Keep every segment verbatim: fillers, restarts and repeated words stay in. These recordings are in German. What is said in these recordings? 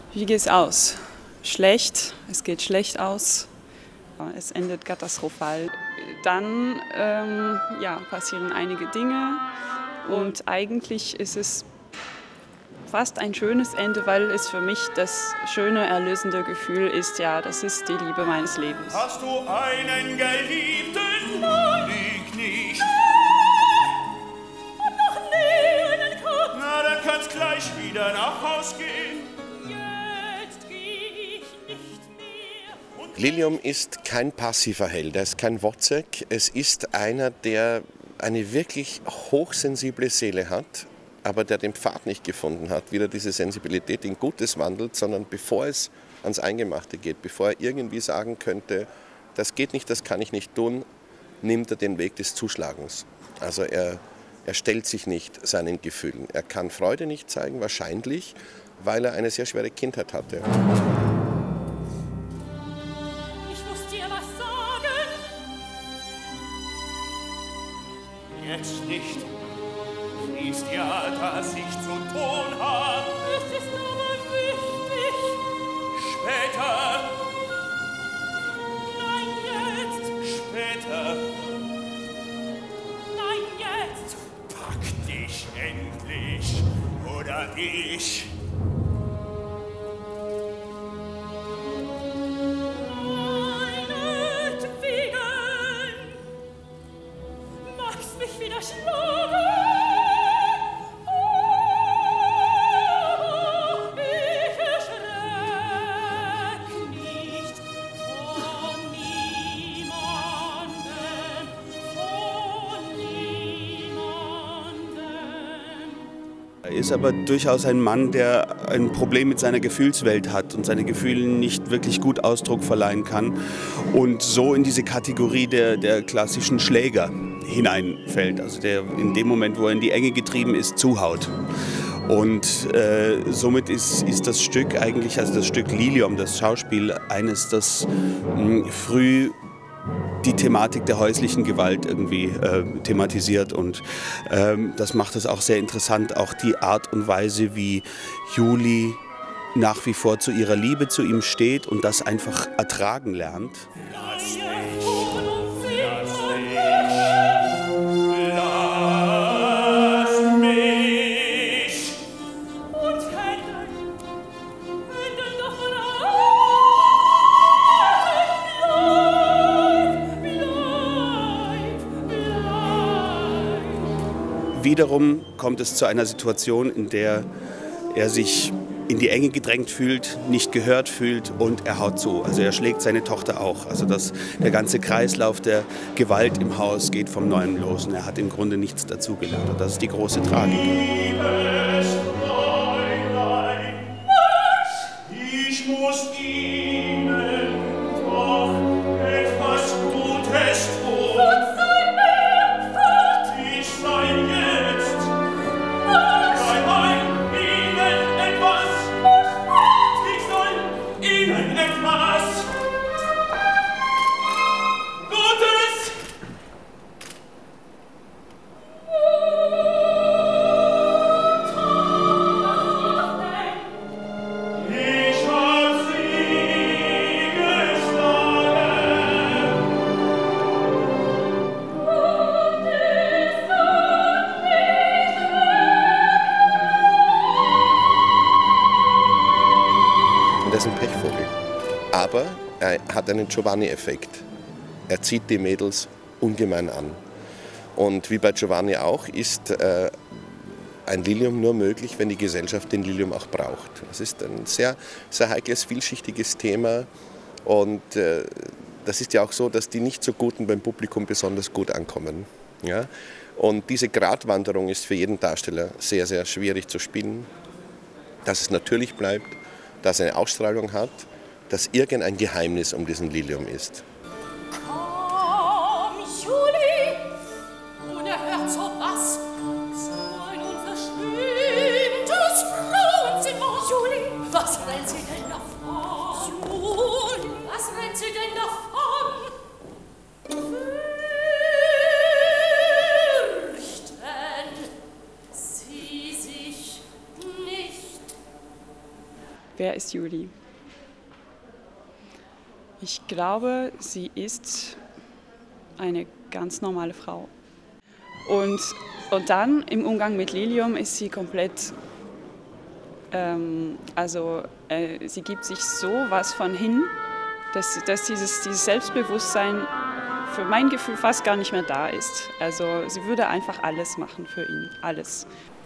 Wie geht es aus? Schlecht, es geht schlecht aus, es endet katastrophal. Dann ähm, ja, passieren einige Dinge und eigentlich ist es fast ein schönes Ende, weil es für mich das schöne, erlösende Gefühl ist, ja, das ist die Liebe meines Lebens. Hast du einen Geliebten? Nein. Lieg nicht. Und noch nie einen Kuss. Na, dann kannst gleich wieder nach Haus gehen. Jetzt geh ich nicht mehr. Und Lilium ist kein passiver Held, er ist kein Wozzeck. Es ist einer, der eine wirklich hochsensible Seele hat, aber der den Pfad nicht gefunden hat, wieder diese Sensibilität in Gutes wandelt, sondern bevor es ans Eingemachte geht, bevor er irgendwie sagen könnte, das geht nicht, das kann ich nicht tun, nimmt er den Weg des Zuschlagens. Also er, er stellt sich nicht seinen Gefühlen. Er kann Freude nicht zeigen, wahrscheinlich, weil er eine sehr schwere Kindheit hatte. ich muss dir was sagen. Jetzt nicht. Fließt ja, dass ich zu tun hab. Es ist aber wichtig. Später, Nein, jetzt. später, Nein, jetzt. pack dich endlich, oder ich. Meinetwegen. Magst mich wieder schlagen? Er ist aber durchaus ein Mann, der ein Problem mit seiner Gefühlswelt hat und seine Gefühle nicht wirklich gut Ausdruck verleihen kann und so in diese Kategorie der, der klassischen Schläger hineinfällt, also der in dem Moment, wo er in die Enge getrieben ist, zuhaut. Und äh, somit ist, ist das Stück eigentlich, also das Stück Lilium, das Schauspiel, eines, das mh, früh die Thematik der häuslichen Gewalt irgendwie äh, thematisiert und ähm, das macht es auch sehr interessant, auch die Art und Weise, wie Julie nach wie vor zu ihrer Liebe zu ihm steht und das einfach ertragen lernt. Lass dich, Lass lass mich. Und Hände, Hände doch von Bleib, bleib, bleib. Wiederum kommt es zu einer Situation, in der er sich in die Enge gedrängt fühlt, nicht gehört fühlt und er haut zu. Also er schlägt seine Tochter auch. Also das, der ganze Kreislauf der Gewalt im Haus geht vom Neuem los und er hat im Grunde nichts dazugelernt. Und das ist die große Tragik. Liebes Fräulein, ich muss Ihnen doch etwas Gutes tun. Gott sei mir fort. Ich sei jetzt bei Ihnen etwas. Ich soll Ihnen etwas Gutes. Ich hab Sie geschlagen. Und er ist ein Pechvogel. Aber er hat einen Giovanni-Effekt. Er zieht die Mädels ungemein an. Und wie bei Giovanni auch ist äh, ein Lilium nur möglich, wenn die Gesellschaft den Lilium auch braucht. Das ist ein sehr, sehr heikles, vielschichtiges Thema. Und äh, das ist ja auch so, dass die nicht so Guten beim Publikum besonders gut ankommen. Ja? Und diese Gratwanderung ist für jeden Darsteller sehr, sehr schwierig zu spielen. Dass es natürlich bleibt, dass es eine Ausstrahlung hat, dass irgendein Geheimnis um diesen Lilium ist. Komm, Julie, unerhört so was. So ein unverschämtes Frauenzimmer. Julie, was rennt sie denn davon? Julie, was rennt sie denn davon? Fürchten Sie sich nicht. Wer ist Julie? Ich glaube, sie ist eine ganz normale Frau. Und, und dann im Umgang mit Lilium ist sie komplett, ähm, also äh, sie gibt sich so was von hin, dass, dass dieses, dieses Selbstbewusstsein für mein Gefühl fast gar nicht mehr da ist. Also sie würde einfach alles machen für ihn, alles.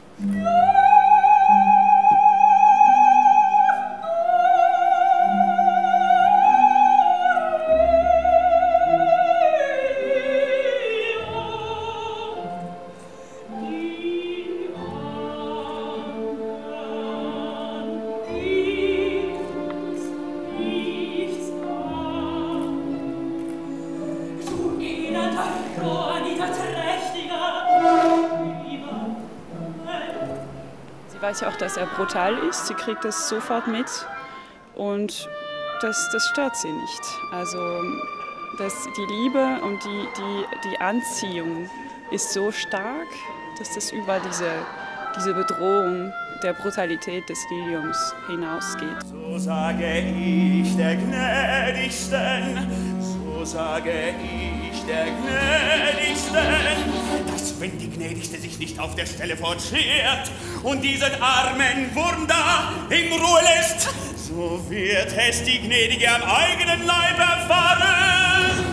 Sie weiß ja auch, dass er brutal ist, sie kriegt das sofort mit und das, das stört sie nicht. Also das, die Liebe und die, die, die Anziehung ist so stark, dass das über diese, diese Bedrohung der Brutalität des Liliums hinausgeht. So sage ich der Gnädigsten, so sage ich der Gnädigsten, dass wenn die Gnädigste sich nicht auf der Stelle fortschert und diesen armen Wurm da in Ruhe lässt, so wird es die Gnädige am eigenen Leib erfahren,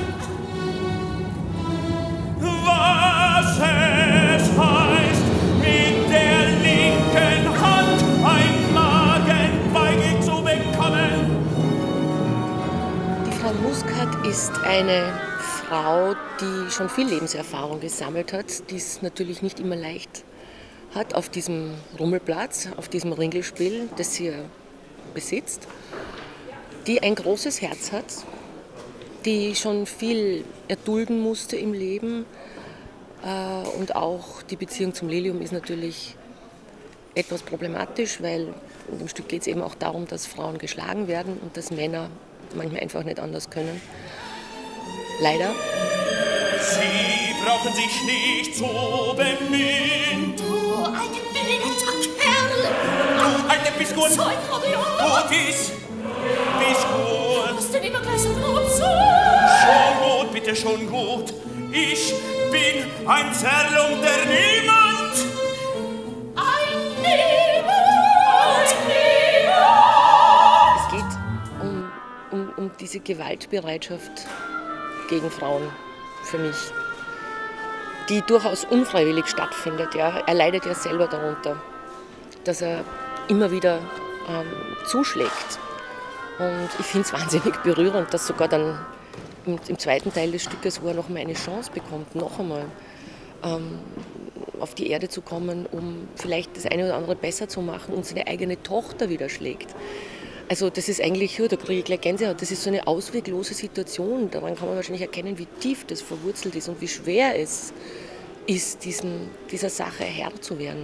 was es heißt, mit der linken Hand ein Magenweigel zu bekommen. Die Frau Muscat ist eine Frau, die schon viel Lebenserfahrung gesammelt hat, die es natürlich nicht immer leicht hat auf diesem Rummelplatz, auf diesem Ringelspiel, das sie besitzt, die ein großes Herz hat, die schon viel erdulden musste im Leben, und auch die Beziehung zum Lilium ist natürlich etwas problematisch, weil in dem Stück geht es eben auch darum, dass Frauen geschlagen werden und dass Männer manchmal einfach nicht anders können. Leider. Sie brauchen sich nicht zu bemühen. Du eingebildeter Kerl! Du alte Biskuit! Zeug, Fabian! Gut ist! Biskuit! Was denn immer gleich so grob so? Schon gut, bitte schon gut. Ich bin ein Zerlung der Niemand. Ein Niemand! Ein Niemand! Es geht um, um, um diese Gewaltbereitschaft gegen Frauen für mich, die durchaus unfreiwillig stattfindet. Ja. Er leidet ja selber darunter, dass er immer wieder ähm, zuschlägt. Und ich finde es wahnsinnig berührend, dass sogar dann im, im zweiten Teil des Stückes, wo er noch mal eine Chance bekommt, noch einmal ähm, auf die Erde zu kommen, um vielleicht das eine oder andere besser zu machen und seine eigene Tochter wieder schlägt. Also das ist eigentlich, da kriege ich gleich Gänsehaut, das ist so eine ausweglose Situation. Daran kann man wahrscheinlich erkennen, wie tief das verwurzelt ist und wie schwer es ist, diesen, dieser Sache Herr zu werden.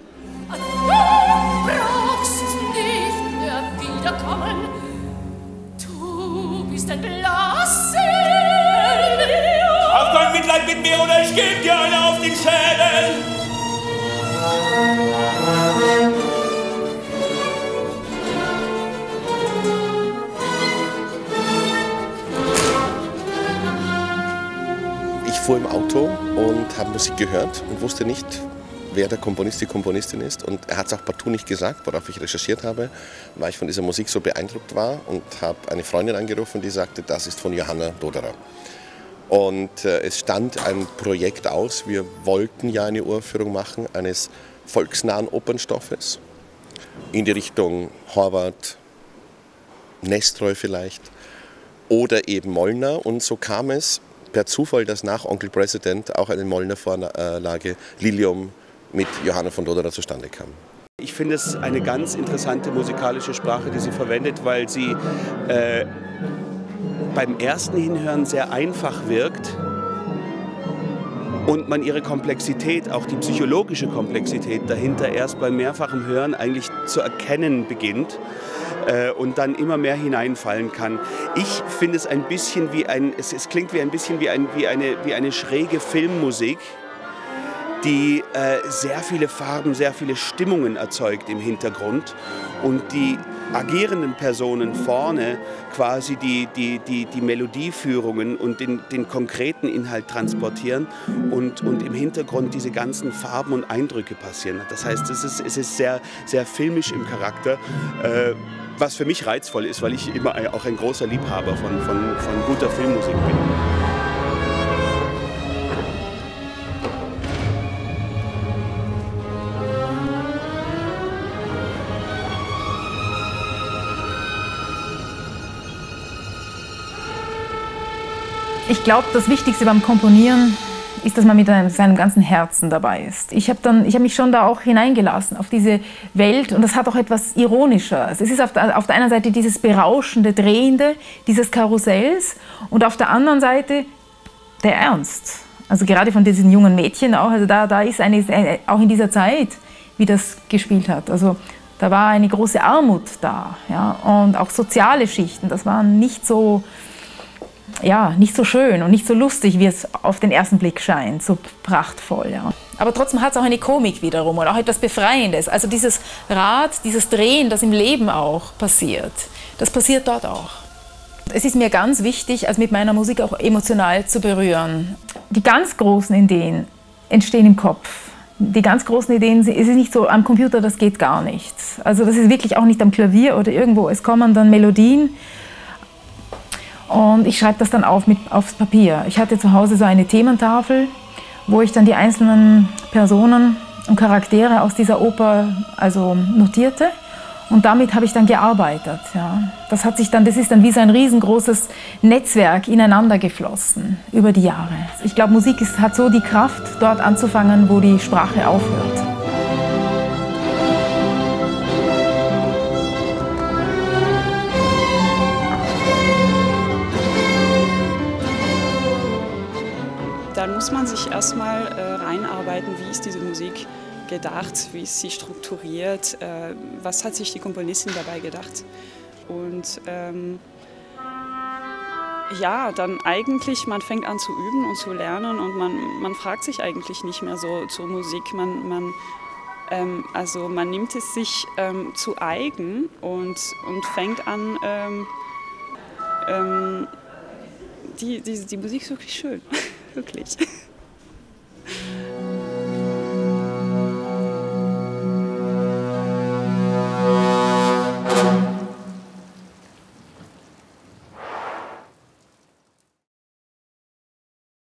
Du brauchst nicht mehr wiederkommen. Du bist ein Blasse. Hab kein Mitleid mit mir oder ich geb dir eine auf den Schädel. Ich fuhr im Auto und habe Musik gehört und wusste nicht, wer der Komponist, die Komponistin ist. Und er hat es auch partout nicht gesagt, worauf ich recherchiert habe, weil ich von dieser Musik so beeindruckt war und habe eine Freundin angerufen, die sagte, das ist von Johanna Doderer. Und äh, es stand ein Projekt aus, wir wollten ja eine Uraufführung machen eines volksnahen Opernstoffes in die Richtung Horvath, Nestroy vielleicht oder eben Mollner. Und so kam es per Zufall, dass nach Onkel President auch eine Mollner-Vorlage Lilium mit Johanna von Doderer zustande kam. Ich finde es eine ganz interessante musikalische Sprache, die sie verwendet, weil sie äh, beim ersten Hinhören sehr einfach wirkt und man ihre Komplexität, auch die psychologische Komplexität dahinter erst beim mehrfachen Hören eigentlich zu erkennen beginnt äh, und dann immer mehr hineinfallen kann. Ich finde es ein bisschen wie ein, es, es klingt wie ein bisschen wie, ein, wie, eine, wie eine schräge Filmmusik, die äh, sehr viele Farben, sehr viele Stimmungen erzeugt im Hintergrund und die agierenden Personen vorne quasi die, die, die, die Melodieführungen und den, den konkreten Inhalt transportieren und, und im Hintergrund diese ganzen Farben und Eindrücke passieren. Das heißt, es ist, es ist sehr, sehr filmisch im Charakter, äh, was für mich reizvoll ist, weil ich immer auch ein großer Liebhaber von, von, von guter Filmmusik bin. Ich glaube, das Wichtigste beim Komponieren ist, dass man mit seinem ganzen Herzen dabei ist. Ich habe dann, ich habe mich schon da auch hineingelassen auf diese Welt und das hat auch etwas Ironisches. Es ist auf der, auf der einen Seite dieses berauschende, drehende, dieses Karussells und auf der anderen Seite der Ernst. Also gerade von diesen jungen Mädchen auch, also da, da ist eine, auch in dieser Zeit, wie das gespielt hat. Also da war eine große Armut da, ja, und auch soziale Schichten, das war nicht so, ja, nicht so schön und nicht so lustig, wie es auf den ersten Blick scheint, so prachtvoll. Ja. Aber trotzdem hat es auch eine Komik wiederum und auch etwas Befreiendes. Also dieses Rad, dieses Drehen, das im Leben auch passiert, das passiert dort auch. Es ist mir ganz wichtig, also mit meiner Musik auch emotional zu berühren. Die ganz großen Ideen entstehen im Kopf. Die ganz großen Ideen, es ist nicht so am Computer, das geht gar nicht. Also das ist wirklich auch nicht am Klavier oder irgendwo. Es kommen dann Melodien. Und ich schreibe das dann auf mit, aufs Papier. Ich hatte zu Hause so eine Thementafel, wo ich dann die einzelnen Personen und Charaktere aus dieser Oper also notierte. Und damit habe ich dann gearbeitet. Ja. Das, hat sich dann, das ist dann wie so ein riesengroßes Netzwerk ineinander geflossen über die Jahre. Ich glaube, Musik ist, hat so die Kraft, dort anzufangen, wo die Sprache aufhört. Dann muss man sich erstmal äh, reinarbeiten, wie ist diese Musik gedacht, wie ist sie strukturiert, äh, was hat sich die Komponistin dabei gedacht. Und ähm, ja, dann eigentlich, man fängt an zu üben und zu lernen und man, man fragt sich eigentlich nicht mehr so zur Musik. Man, man, ähm, also man nimmt es sich ähm, zu eigen und, und fängt an, ähm, ähm, die, die, die Musik ist wirklich schön. Wirklich.